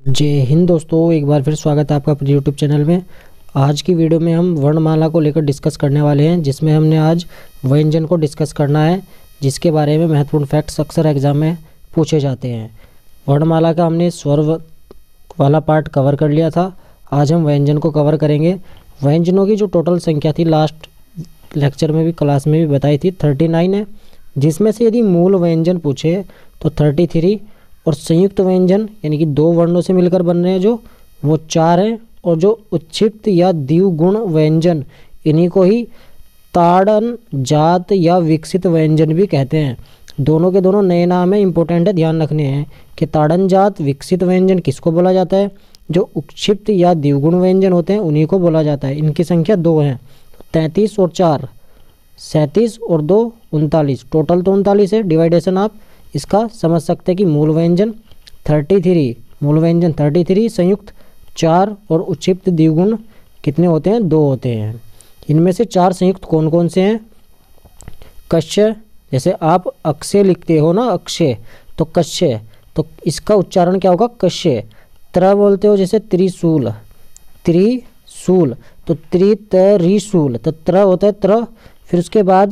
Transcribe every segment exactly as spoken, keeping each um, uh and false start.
जय हिंद दोस्तों, एक बार फिर स्वागत है आपका अपने यूट्यूब चैनल में। आज की वीडियो में हम वर्णमाला को लेकर डिस्कस करने वाले हैं, जिसमें हमने आज व्यंजन को डिस्कस करना है, जिसके बारे में महत्वपूर्ण फैक्ट्स अक्सर एग्जाम में पूछे जाते हैं। वर्णमाला का हमने स्वर वाला पार्ट कवर कर लिया था। आज हम व्यंजन को कवर करेंगे। व्यंजनों की जो टोटल संख्या थी लास्ट लेक्चर में भी, क्लास में भी बताई थी, थर्टी नाइन है, जिसमें से यदि मूल व्यंजन पूछे तो थर्टी थ्री और संयुक्त व्यंजन यानी कि दो वर्णों से मिलकर बन रहे हैं जो वो चार हैं। और जो उच्छिप्त या द्विगुण व्यंजन, इन्हीं को ही ताड़न जात या विकसित व्यंजन भी कहते हैं। दोनों के दोनों नए नाम है, इंपॉर्टेंट है, ध्यान रखने हैं कि ताड़न जात विकसित व्यंजन किसको बोला जाता है। जो उच्छिप्त या द्विगुण व्यंजन होते हैं उन्हीं को बोला जाता है। इनकी संख्या दो है, तैंतीस और चार सैंतीस और दो उनतालीस, टोटल तो उनतालीस है। डिवाइडेशन आप इसका समझ सकते हैं कि मूल व्यंजन थर्टी थ्री, मूल व्यंजन थर्टी थ्री, संयुक्त चार और उच्छिप्त द्विगुण कितने होते हैं? दो होते हैं। इनमें से चार संयुक्त कौन कौन से हैं? कश्य, जैसे आप अक्षय लिखते हो ना, अक्षय तो कश्य, तो इसका उच्चारण क्या होगा? कश्य। त्र बोलते हो जैसे त्रिशूल, त्रिशूल तो त्रितरिशूल, तो त्र होता है त्र। फिर उसके बाद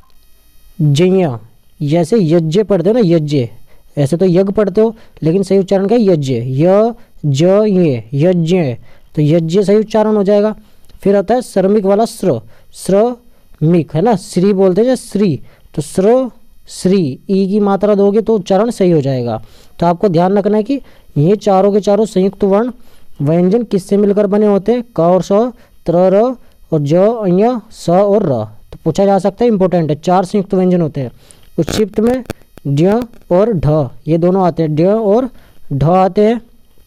जय, जैसे यज्ञ पढ़ते हो ना, यज्ञ, ऐसे तो यज्ञ पढ़ते हो लेकिन सही उच्चारण क्या है? यज्ञ, य ज ये यज्ञ, तो यज्ञ सही उच्चारण हो जाएगा। फिर आता है श्रमिक वाला श्र, श्रमिक है ना, श्री बोलते हैं श्री, तो श्र श्री, ई की मात्रा दोगे तो उच्चारण सही हो जाएगा। तो आपको ध्यान रखना है कि ये चारों के चारों संयुक्त वर्ण व्यंजन किससे मिलकर बने होते हैं? क और स, त्र र और ज अ स और र। तो पूछा जा सकता है, इंपॉर्टेंट है। चार संयुक्त व्यंजन होते हैं। उच्छिप्त में ड्य और ढ, ये दोनों आते हैं, ड्य और ढ आते हैं।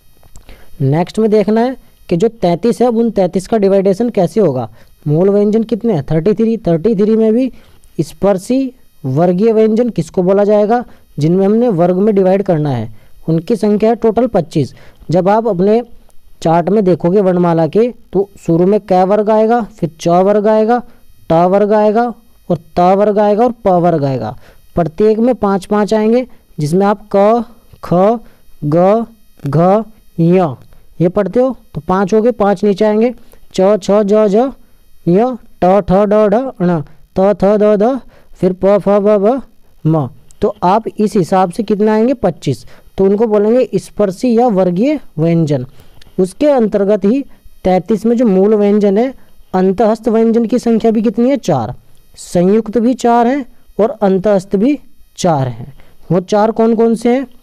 नेक्स्ट में देखना है कि जो तैंतीस है, अब उन तैंतीस का डिवाइडेशन कैसे होगा। मूल व्यंजन कितने हैं? थर्टी थ्री, थर्टी थ्री में भी स्पर्शी वर्गीय व्यंजन किसको बोला जाएगा? जिनमें हमने वर्ग में डिवाइड करना है, उनकी संख्या है टोटल पच्चीस। जब आप अपने चार्ट में देखोगे वर्णमाला के, तो शुरू में क वर्ग आएगा, फिर च वर्ग आएगा, ट वर्ग आएगा और त वर्ग आएगा और प वर्ग आएगा। प्रत्येक में पाँच पाँच आएंगे, जिसमें आप क, ख, ग, घ, य ये पढ़ते हो तो पाँच हो गए, पाँच नीचे आएंगे, च, छ, ज, ज, य, ट, ठ, ड, ढ, ण, त, थ, द, ध, फिर प, फ, ब, भ, म। तो आप इस हिसाब से कितने आएंगे? पच्चीस। तो उनको बोलेंगे स्पर्शी या वर्गीय व्यंजन। उसके अंतर्गत ही तैंतीस में जो मूल व्यंजन है, अंतःस्थ व्यंजन की संख्या भी कितनी है? चार। संयुक्त भी चार हैं और अंतःस्थ भी चार हैं। वो चार कौन कौन से हैं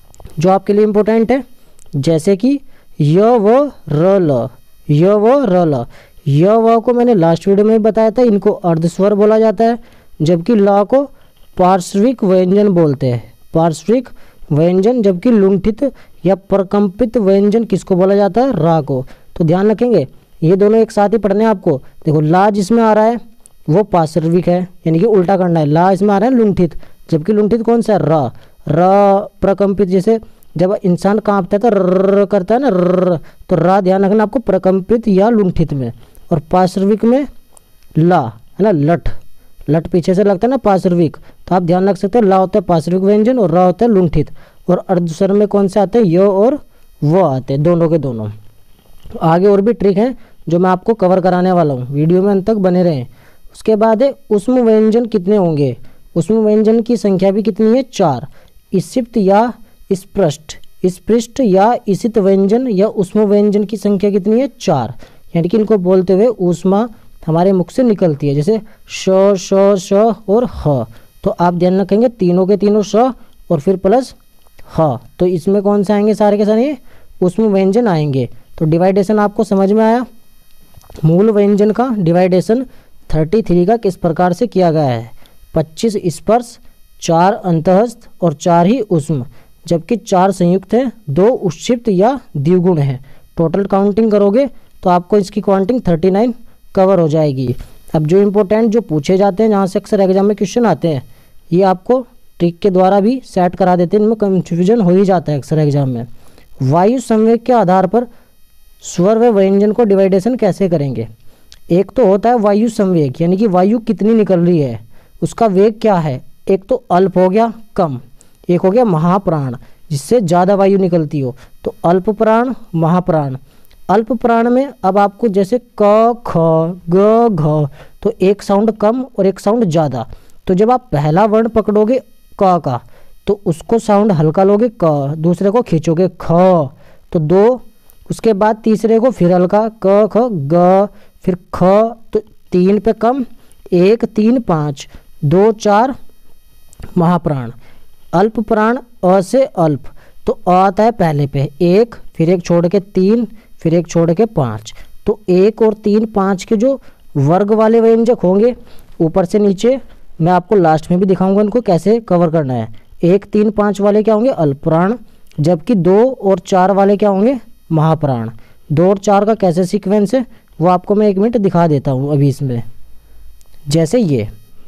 जो आपके लिए इम्पोर्टेंट है? जैसे कि य व र ल, य व र ल। य व को मैंने लास्ट वीडियो में बताया था, इनको अर्धस्वर बोला जाता है, जबकि ल को पार्श्विक व्यंजन बोलते हैं, पार्श्विक व्यंजन। जबकि लुंठित या प्रकंपित व्यंजन किसको बोला जाता है? रा को। तो ध्यान रखेंगे, ये दोनों एक साथ ही पढ़ने हैं आपको। देखो, ला जिसमें आ रहा है वो पार्श्विक है, यानी कि उल्टा करना है। ला इसमें आ रहा है लुंठित, जबकि लुंठित कौन सा है? र। र प्रकंपित, जैसे जब इंसान कांपता है तो र करता है ना, र, तो रा ध्यान रखना आपको प्रकंपित या लुंठित में। और पार्श्विक में ला है ना, लठ, लठ पीछे से लगता है ना पार्श्विक, तो आप ध्यान रख सकते हैं, ला होता है पार्श्विक व्यंजन और रा होता है लुंठित। और अर्धस्वर में कौन से आते हैं? य और व आते हैं, दोनों के दोनों। आगे और भी ट्रिक है जो मैं आपको कवर कराने वाला हूँ, वीडियो में अंत तक बने रहें। उसके बाद है उष्म व्यंजन कितने होंगे? उष्म व्यंजन की संख्या भी कितनी है? चार। ईशिप्त या स्पृष्ट, स्पृष्ट या ईशित व्यंजन या उष्म व्यंजन की संख्या कितनी है? चार। यानी कि इनको बोलते हुए ऊष्मा हमारे मुख से निकलती है, जैसे श, श, श और ह। तो आप ध्यान रखेंगे तीनों के तीनों श और फिर प्लस ह, तो इसमें कौन से आएंगे? सारे के सारे उष्म व्यंजन आएंगे। तो डिवाइडेशन आपको समझ में आया। मूल व्यंजन का डिवाइडेशन थर्टी थ्री का किस प्रकार से किया गया है? पच्चीस स्पर्श, चार अंतःस्थ और चार ही उष्म, जबकि चार संयुक्त है, दो उच्छिप्त या द्विगुण है। टोटल काउंटिंग करोगे तो आपको इसकी काउंटिंग थर्टी नाइन कवर हो जाएगी। अब जो इम्पोर्टेंट जो पूछे जाते हैं, जहाँ से अक्सर एग्जाम में क्वेश्चन आते हैं, ये आपको ट्रिक के द्वारा भी सेट करा देते हैं, इनमें कंफ्यूजन हो ही जाता है अक्सर एग्जाम में। वायु संवेग के आधार पर स्वर व व्यंजन को डिवाइडेशन कैसे करेंगे? एक तो होता है वायु संवेग, यानी कि वायु कितनी निकल रही है, उसका वेग क्या है। एक तो अल्प हो गया, कम, एक हो गया महाप्राण, जिससे ज़्यादा वायु निकलती हो। तो अल्प प्राण, महाप्राण। अल्प प्राण में अब आपको जैसे क, ख, ग, घ, तो एक साउंड कम और एक साउंड ज़्यादा। तो जब आप पहला वर्ण पकड़ोगे क का तो उसको साउंड हल्का लोगे क, दूसरे को खींचोगे ख, तो दो, उसके बाद तीसरे को फिर हल्का क, ख, ग, फिर ख, तो तीन पे कम, एक, तीन, पाँच, दो, चार, महाप्राण। अल्प प्राण अ से अल्प, तो अ आता है पहले पे एक, फिर एक छोड़ के तीन, फिर एक छोड़ के पाँच। तो एक और तीन पाँच के जो वर्ग वाले व्यंजक होंगे ऊपर से नीचे, मैं आपको लास्ट में भी दिखाऊंगा इनको कैसे कवर करना है। एक, तीन, पाँच वाले क्या होंगे अल्प प्राण, जबकि दो और चार वाले क्या होंगे महाप्राण। दो और चार का कैसे सीक्वेंस है वो आपको मैं एक मिनट दिखा देता हूँ अभी इसमें। जैसे ये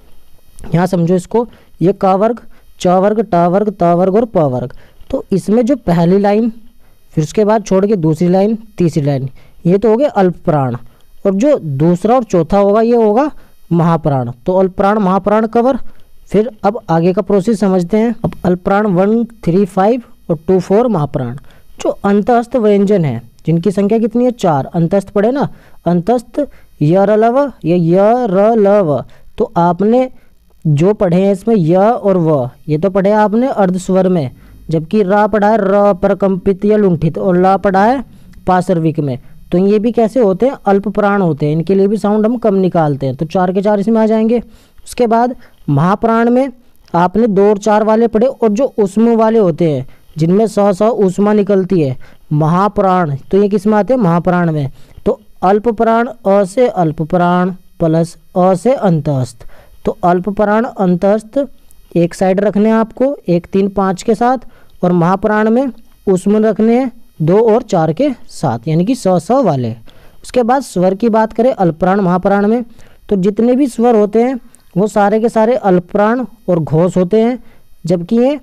यहाँ समझो इसको, ये का वर्ग, च वर्ग, टा वर्ग, ता वर्ग और प वर्ग। तो इसमें जो पहली लाइन, फिर उसके बाद छोड़ के दूसरी लाइन, तीसरी लाइन, ये तो हो गए अल्प प्राण। और जो दूसरा और चौथा होगा ये होगा महाप्राण। तो अल्प प्राण महाप्राण कवर। फिर अब आगे का प्रोसेस समझते हैं। अब अल्प प्राण वन, थ्री, फाइव और टू, फोर महाप्राण। जो अंतस्थ व्यंजन है जिनकी संख्या कितनी है चार, अंतस्थ पढ़े ना, अंतस्थ य र ल व या य र ल व। तो आपने जो पढ़े हैं इसमें य और व, ये तो पढ़े आपने अर्ध स्वर में, जबकि रा पढ़ा है र परकंपित या लुंठित और ला पढ़ा है पार्श्विक में। तो ये भी कैसे होते हैं अल्प प्राण होते हैं, इनके लिए भी साउंड हम कम निकालते हैं। तो चार के चार इसमें आ जाएंगे। उसके बाद महाप्राण में आपने दो और चार वाले पढ़े, और जो उष्म वाले होते हैं जिनमें सौ सौ ऊष्मा निकलती है महाप्राण, तो ये किस में आते हैं महाप्राण में। तो अल्प प्राण अ से अल्प प्राण प्लस अ से अंतस्थ। तो अल्प प्राण अंतस्थ एक साइड रखने हैं आपको एक, तीन, पाँच के साथ, और महाप्राण में उष्म रखने हैं दो और चार के साथ, यानी कि सौ सौ वाले। उसके बाद स्वर की बात करें अल्पप्राण महाप्राण में, तो जितने भी स्वर होते हैं वो सारे के सारे अल्पप्राण और घोष होते हैं, जबकि ये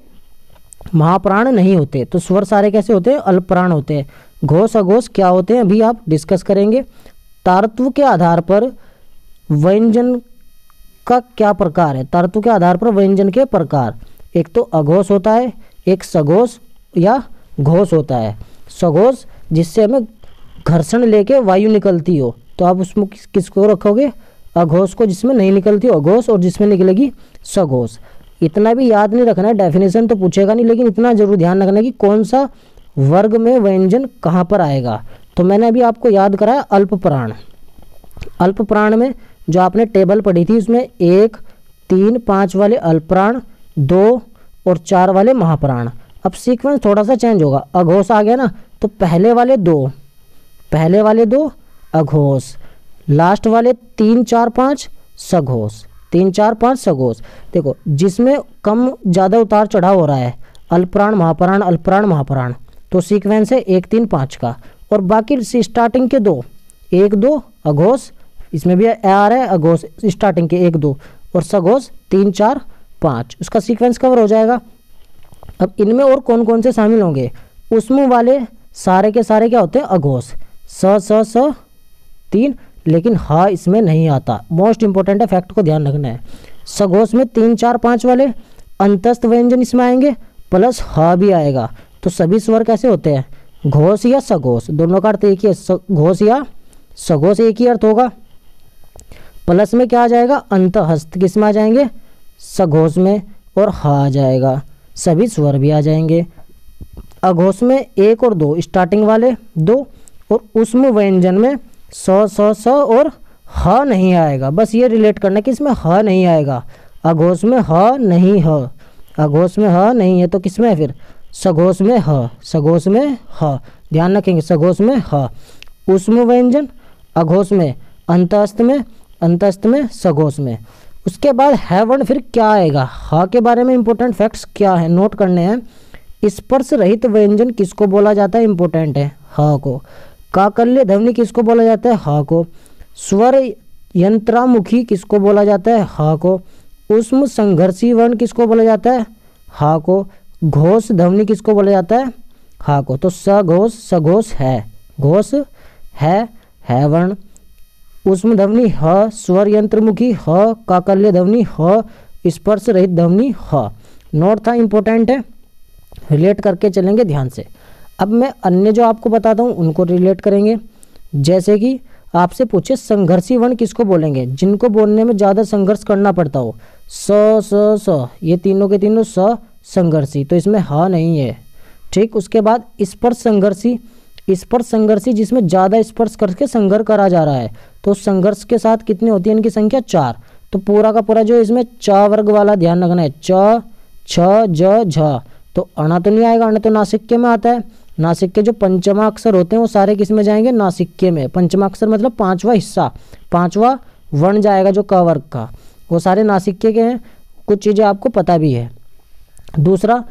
महाप्राण नहीं होते। तो स्वर सारे कैसे होते हैं अल्पप्राण होते हैं। घोष अघोष क्या होते हैं अभी आप डिस्कस करेंगे। तारत्व के आधार पर व्यंजन का क्या प्रकार है, तारत्व के आधार पर व्यंजन के प्रकार, एक तो अघोष होता है, एक सघोष या घोष होता है। सघोष जिससे हमें घर्षण लेके वायु निकलती हो, तो आप उसमें किस किसको रखोगे अघोष को, जिसमें नहीं निकलती हो अघोष, और जिसमें निकलेगी सघोष। इतना भी याद नहीं रखना है, डेफिनेशन तो पूछेगा नहीं, लेकिन इतना जरूर ध्यान रखना है कि कौन सा वर्ग में व्यंजन कहाँ पर आएगा। तो मैंने अभी आपको याद कराया अल्प प्राण। अल्प प्राण में जो आपने टेबल पढ़ी थी उसमें एक, तीन, पाँच वाले अल्प प्राण, दो और चार वाले महाप्राण। अब सीक्वेंस थोड़ा सा चेंज होगा, अघोष आ गया ना, तो पहले वाले दो पहले वाले दो अघोष, लास्ट वाले तीन, चार, पाँच सघोष, तीन, चार, पाँच सघोष। देखो जिसमें कम ज़्यादा उतार चढ़ाव हो रहा है अल्पप्राण महाप्राण अल्पप्राण महाप्राण, तो सीक्वेंस है एक, तीन, पाँच का। और बाकी स्टार्टिंग के दो, एक, दो अघोष, इसमें भी आ रहा है अघोष स्टार्टिंग के एक, दो, और सघोष तीन, चार, पाँच, उसका सीक्वेंस कवर हो जाएगा। अब इनमें और कौन कौन से शामिल होंगे, उष्म वाले सारे के सारे क्या होते हैं अघोष, स स स तीन, लेकिन हा इसमें नहीं आता। मोस्ट इंपॉर्टेंट है, फैक्ट को ध्यान रखना है। सघोष में तीन, चार, पाँच वाले अंतस्थ व्यंजन इसमें आएंगे, प्लस हा भी आएगा। तो सभी स्वर कैसे होते हैं घोष या सघोष, दोनों का अर्थ एक ही है, घोष या सघोष एक ही अर्थ होगा। प्लस में क्या आ जाएगा अंतहस्त, किस में आ जाएंगे सघोष में, और हा आ जाएगा, सभी स्वर भी आ जाएंगे। अघोष में एक और दो स्टार्टिंग वाले दो, और उष्म व्यंजन में सौ सौ सौ और ह नहीं आएगा। बस ये रिलेट करना कि इसमें ह नहीं आएगा, अघोष में ह नहीं, ह अघोष में ह नहीं है, तो किस में है फिर सघोष में ह, सघोष में ह, ध्यान रखेंगे सघोष में ह। उष्म व्यंजन अघोष में, अंतस्थ में, अंतस्थ में, सघोष में। उसके बाद है वर्ण फिर क्या आएगा, ह के बारे में इंपॉर्टेंट फैक्ट्स क्या है नोट करने हैं। स्पर्श रहित व्यंजन किसको बोला जाता है, इंपॉर्टेंट है ह को। काकल्य ध्वनि किसको बोला जाता है, ह को। स्वर यंत्रामुखी किसको बोला जाता है, ह को। उष्म संघर्षी वर्ण किसको बोला जाता है, ह को। घोष ध्वनि किसको बोला जाता है, ह को। तो सघोष सघोष है, घोष है, है वर्ण। उष्म ध्वनि ह, स्वर यंत्रमुखी ह, काकल्य ध्वनि ह, स्पर्श रहित ध्वनि ह। नोट था इंपॉर्टेंट है। रिलेट करके चलेंगे ध्यान से। अब मैं अन्य जो आपको बताता हूँ उनको रिलेट करेंगे। जैसे कि आपसे पूछे संघर्षी वर्ण किसको बोलेंगे, जिनको बोलने में ज़्यादा संघर्ष करना पड़ता हो। स स स ये तीनों के तीनों स संघर्षी, तो इसमें ह नहीं है। ठीक, उसके बाद स्पर्श संघर्षी, स्पर्श संघर्षी जिसमें ज़्यादा स्पर्श करके संघर्ष करा जा रहा है, तो संघर्ष के साथ कितनी होती है इनकी संख्या, चार। तो पूरा का पूरा जो इसमें च वर्ग वाला ध्यान रखना है, च छ ज झ। तो अणा तो नहीं आएगा, अणा तो नासिक्य में आता है। नासिक्य जो पंचमा अक्षर होते हैं वो सारे किस में जाएंगे, नासिक्य में। पंचमा अक्षर मतलब पांचवा हिस्सा, पांचवा वर्ण जाएगा जो क वर्ग का, वो सारे नासिक्य के हैं। कुछ चीज़ें आपको पता भी है। दूसरा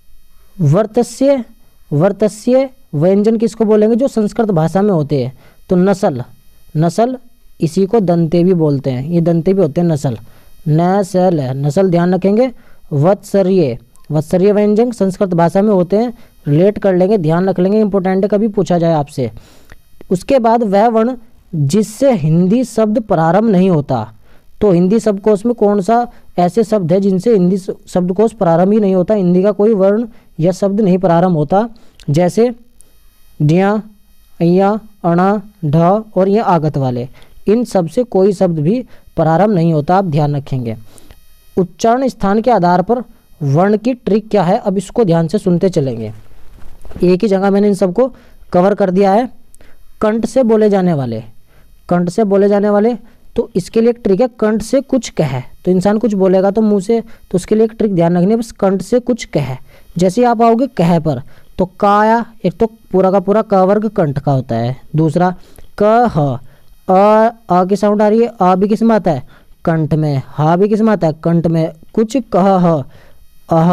वर्तस्य, वर्तस्य व्यंजन किसको बोलेंगे, जो संस्कृत भाषा में होते हैं। तो नस्ल, नस्ल इसी को दंते भी बोलते हैं, ये दंते भी होते हैं नस्ल, नस्ल है, नस्ल ध्यान रखेंगे। वत्सर्य, वत्सर्य व्यंजन संस्कृत भाषा में होते हैं, रिलेट कर लेंगे, ध्यान रख लेंगे, इंपॉर्टेंट है, कभी पूछा जाए आपसे। उसके बाद वह वर्ण जिससे हिंदी शब्द प्रारंभ नहीं होता। तो हिंदी शब्दकोश में कौन सा ऐसे शब्द है जिनसे हिंदी शब्दकोश प्रारंभ ही नहीं होता, हिंदी का कोई वर्ण या शब्द नहीं प्रारंभ होता। जैसे ढिया, अया, अणा, ढ और ये आगत वाले, इन सब से कोई शब्द भी प्रारंभ नहीं होता, आप ध्यान रखेंगे। उच्चारण स्थान के आधार पर वर्ण की ट्रिक क्या है, अब इसको ध्यान से सुनते चलेंगे। एक ही जगह मैंने इन सबको कवर कर दिया है। कंठ से बोले जाने वाले, कंठ से बोले जाने वाले, तो इसके लिए एक ट्रिक है, कंठ से कुछ कहे। तो इंसान कुछ बोलेगा तो मुंह से, तो उसके लिए एक ट्रिक ध्यान रखनी है, बस कंठ से कुछ कहे। जैसे आप आओगे कह पर, तो काया एक तो पूरा का पूरा क वर्ग कंठ का होता है। दूसरा क ह, अ आ की साउंड आ रही है, आ भी किस में आता है, कंठ में। हा भी किस में आता है, कंठ में। कुछ कह ह, अह,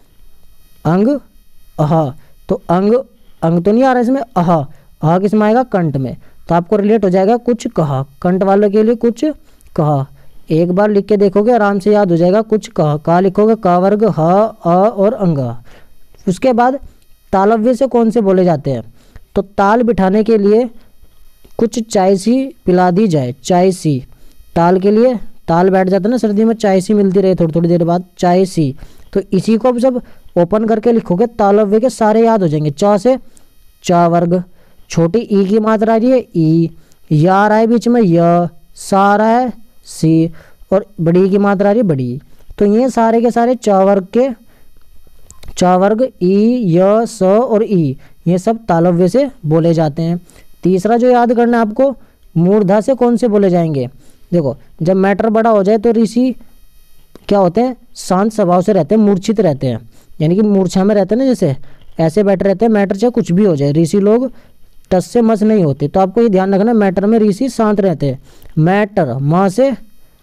अंग अह, तो अंग, अंग तो नहीं आ रहा इसमें, अह, अह किस में आएगा, कंठ में। तो आपको रिलेट हो जाएगा कुछ कह, कंठ वालों के लिए कुछ कह। एक बार लिख के देखोगे आराम से याद हो जाएगा, कुछ कह। का लिखोगे क वर्ग, ह, अ और अंग। उसके बाद तालव्य से कौन से बोले जाते हैं, तो ताल बिठाने के लिए कुछ चाय सी पिला दी जाए, चाय सी। ताल के लिए, ताल बैठ जाता है ना सर्दी में, चाय सी मिलती रहे थोड़ी थोड़ी देर बाद, चाय सी। तो इसी को अब जब ओपन करके लिखोगे तालव्य के सारे याद हो जाएंगे। च से च वर्ग, छोटी ई की मात्रा आ रही है ई, या आ रहा है बीच में य, सा आ रहा है सी, और बड़ी की मात्रा आ रही है बड़ी। तो ये सारे के सारे च वर्ग के, च वर्ग, ई, य, स और ई, ये सब तालव्य से बोले जाते हैं। तीसरा जो याद करना है आपको, मूर्धा से कौन से बोले जाएंगे। देखो जब मैटर बड़ा हो जाए तो ऋषि क्या होते हैं, शांत स्वभाव से रहते हैं, मूर्छित रहते हैं, यानी कि मूर्छा में रहते हैं ना, जैसे ऐसे बैठे रहते हैं। मैटर चाहे कुछ भी हो जाए, ऋषि लोग टस से मस नहीं होते। तो आपको ये ध्यान रखना, मैटर में ऋषि शांत रहते हैं। मैटर, माँ से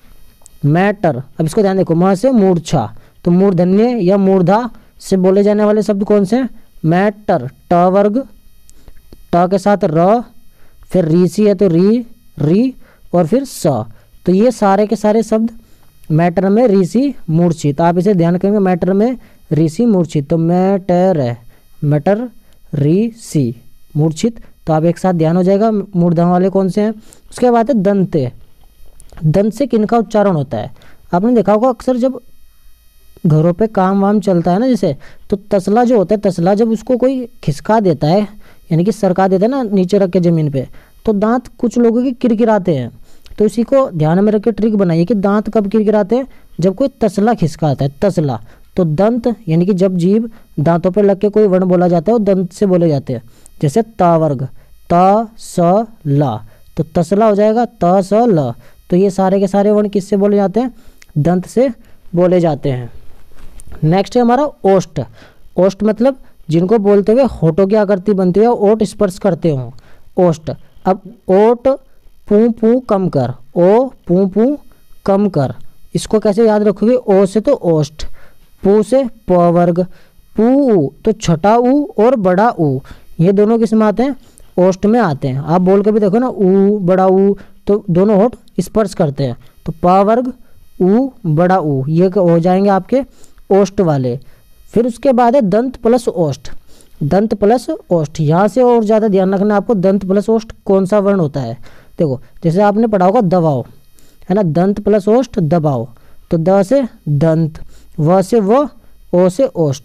मैटर, अब इसको ध्यान देखो, माँ से मूर्छा, तो मूर्धन्य या मूर्धा से बोले जाने वाले शब्द कौन से, मैटर, ट वर्ग, ट के साथ र, फिर ऋषि है तो री, री और फिर स। तो ये सारे के सारे शब्द मैटर में ऋषि मूर्छित, आप इसे ध्यान करेंगे, मैटर में ऋषि मूर्छित। तो मैटर है, मैटर ऋषि मूर्छित, तो आप एक साथ ध्यान हो जाएगा मूर्धन वाले कौन से हैं। उसके बाद है दंत, दंत से किनका उच्चारण होता है। आपने देखा होगा अक्सर जब घरों पे काम वाम चलता है ना, जैसे तो तसला जो होता है, तसला जब उसको कोई खिसका देता है, यानी कि सरका देता है ना नीचे रख के ज़मीन पे, तो दांत कुछ लोगों के किरकिराते हैं। तो इसी को ध्यान में रख के ट्रिक बनाइए कि दांत कब किरकिराते हैं, जब कोई तसला खिसकाता है, तसला। तो दंत यानी कि जब जीभ दांतों पर लग के कोई वर्ण बोला जाता है वो दंत से बोले जाते हैं। जैसे ता वर्ग, ता स ला, तो तसला हो जाएगा ता स ल। तो ये सारे के सारे वर्ण किससे बोले जाते हैं, दंत से बोले जाते हैं। नेक्स्ट है हमारा ओष्ठ। ओष्ठ मतलब जिनको बोलते हुए होठों की आकृति बनती है, ओठ स्पर्श करते हो, ओष्ठ। अब ओट पू पू कम कर, ओ पू पू कम कर, इसको कैसे याद रखोगे, ओ से तो ओष्ठ, पू से प वर्ग, पू तो छोटा ऊ और बड़ा ऊ, ये दोनों किस में आते हैं, ओष्ठ में आते हैं। आप बोल के भी देखो ना, ऊ बड़ा ऊ, तो दोनों होठ स्पर्श करते हैं। तो प वर्ग, ऊ बड़ा ऊ, ये हो जाएंगे आपके ओष्ठ वाले। फिर उसके बाद है दंत प्लस ओष्ठ, दंत प्लस ओष्ठ। यहाँ से और ज़्यादा ध्यान रखना आपको, दंत प्लस ओष्ठ कौन सा वर्ण होता है। देखो जैसे आपने पढ़ा होगा दबाओ, है ना, दंत प्लस ओष्ठ दबाओ, तो द से दंत, व से व, ओ से ओष्ठ।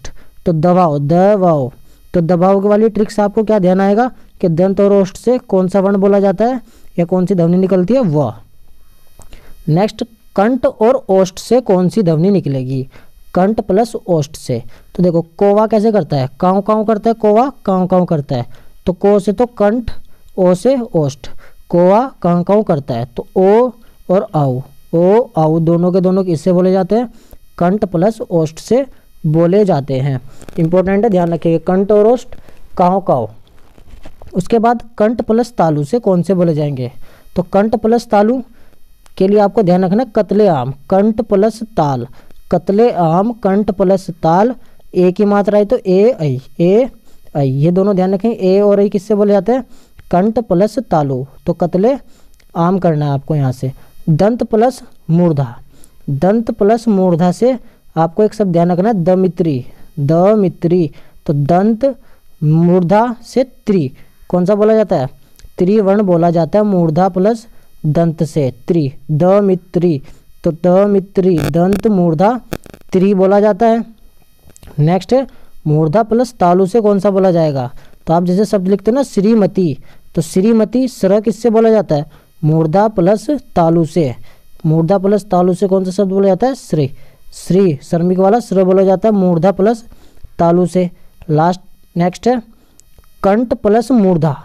तो दबाओ, दबाओ। तो दबाओ के वाली ट्रिक्स आपको क्या ध्यान आएगा कि दंत और ओष्ठ से कौन सा वर्ण बोला जाता है या कौन सी ध्वनि निकलती है, वह। नेक्स्ट, कंठ और ओष्ठ से कौन सी ध्वनि निकलेगी, कंठ प्लस ओष्ठ से। तो देखो कोवा कैसे करता है, काऊ काऊ करता है, कोवा काऊ काऊ करता है। तो को से तो कंठ, ओ से ओष्ठ, कोवा काऊ काऊ करता है। तो ओ और आऊ, ओ आऊ दोनों के दोनों किससे बोले जाते हैं, कंठ प्लस ओष्ठ से बोले जाते हैं। इंपॉर्टेंट है, ध्यान रखिए, कंठ और ओष्ठ, काऊ काऊ। उसके बाद कंठ प्लस तालु से कौन से बोले जाएंगे, तो कंठ प्लस तालु के लिए आपको ध्यान रखना कतले आम, कंठ प्लस ताल, कतले आम कंठ प्लस ताल। ए की मात्रा है तो ए आई, ए आई, ये दोनों ध्यान रखें। ए और आई किससे बोले जाते हैं, कंठ प्लस तालु। तो कतले आम करना है आपको यहाँ से। दंत प्लस मूर्धा, दंत प्लस मूर्धा से आपको एक शब्द ध्यान रखना है, दमित्री, दमित्री। तो दंत मूर्धा से त्रि कौन सा बोला जाता है, त्रिवर्ण बोला जाता है मूर्धा प्लस दंत से, त्रि, दमित्री। तो दमित्री, दंत मूर्धा त्रि बोला जाता है। नेक्स्ट है मूर्धा प्लस तालु से कौन सा बोला जाएगा, तो आप जैसे शब्द लिखते हो ना श्रीमती, तो श्रीमती स्र किससे बोला जाता है, मूर्धा प्लस तालु से। मूर्धा प्लस तालु से कौन सा शब्द बोला जाता है, श्री, श्री श्रमिक वाला श्र बोला जाता है मूर्धा प्लस तालु से। लास्ट नेक्स्ट है कंठ प्लस मूर्धा,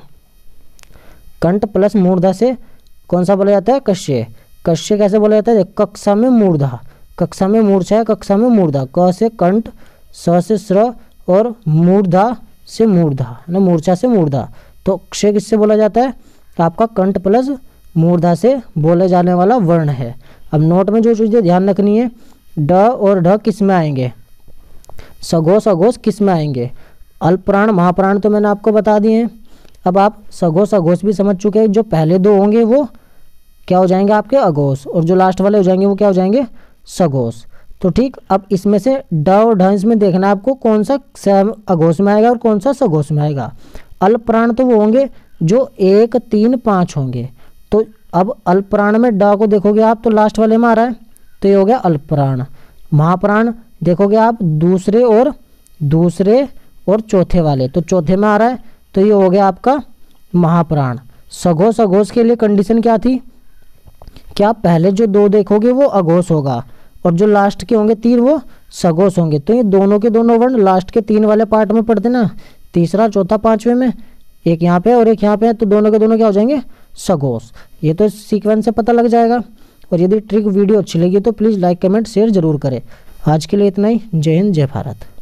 कंठ प्लस मूर्धा से कौन सा बोला जाता है, कश्य। कश्य कैसे बोला जाता है, कक्षा में मूर्धा, कक्षा में मूर्छा है, कक्षा में मूर्धा। क से कंठ, स से स्र और मूर्धा से मूर्धा ना, मूर्छा से मूर्धा। तो क्षय किससे बोला जाता है, आपका कंठ प्लस मूर्धा से बोले जाने वाला वर्ण है। अब नोट में जो चीज़ें ध्यान रखनी है, ड और ढ किस में आएंगे, सघोष अघोष किस में आएंगे, अल्पप्राण महाप्राण तो मैंने आपको बता दिए हैं। अब आप सघोष अघोष भी समझ चुके हैं, जो पहले दो होंगे वो क्या हो जाएंगे आपके अघोष, और जो लास्ट वाले हो जाएंगे वो क्या हो जाएंगे, सघोष। तो ठीक, अब इसमें से ड और ढ इसमें देखना है आपको कौन सा अघोष में आएगा और कौन सा सघोष में आएगा। अल्पप्राण तो वो होंगे जो एक तीन पाँच होंगे। तो अब अल्पप्राण में ड को देखोगे आप तो लास्ट वाले में आ रहा है, तो ये हो गया अल्पप्राण। महाप्राण देखोगे आप दूसरे और दूसरे और चौथे वाले, तो चौथे में आ रहा है, तो ये हो गया आपका महाप्राण। सघोष अघोष के लिए कंडीशन क्या थी, क्या पहले जो दो देखोगे वो अघोष होगा और जो लास्ट के होंगे तीन वो सघोष होंगे। तो ये दोनों के दोनों वर्ण लास्ट के तीन वाले पार्ट में पढ़ते ना, तीसरा चौथा पांचवें में, एक यहाँ पे और एक यहाँ पे है, तो दोनों के दोनों क्या हो जाएंगे, सघोष। ये तो सीक्वेंस से पता लग जाएगा। और यदि ट्रिक वीडियो अच्छी लगी तो प्लीज़ लाइक कमेंट शेयर जरूर करें। आज के लिए इतना ही। जय हिंद, जय भारत।